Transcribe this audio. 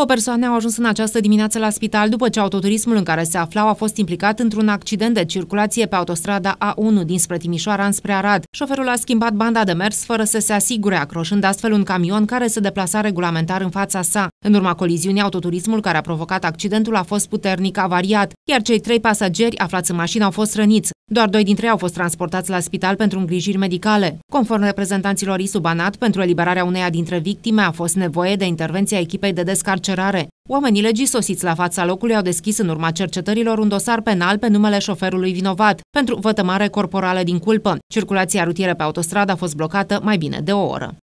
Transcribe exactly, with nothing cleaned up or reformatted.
Două persoane au ajuns în această dimineață la spital după ce autoturismul în care se aflau a fost implicat într-un accident de circulație pe autostrada A unu dinspre Timișoara înspre Arad. Șoferul a schimbat banda de mers fără să se asigure, acroșând astfel un camion care se deplasa regulamentar în fața sa. În urma coliziunii, autoturismul care a provocat accidentul a fost puternic avariat, iar cei trei pasageri aflați în mașină au fost răniți. Doar doi dintre ei au fost transportați la spital pentru îngrijiri medicale. Conform reprezentanților I S U Banat, pentru eliberarea uneia dintre victime a fost nevoie de intervenția echipei de descarcerare. Oamenii legii sosiți la fața locului au deschis în urma cercetărilor un dosar penal pe numele șoferului vinovat pentru vătămare corporală din culpă. Circulația rutieră pe autostradă a fost blocată mai bine de o oră.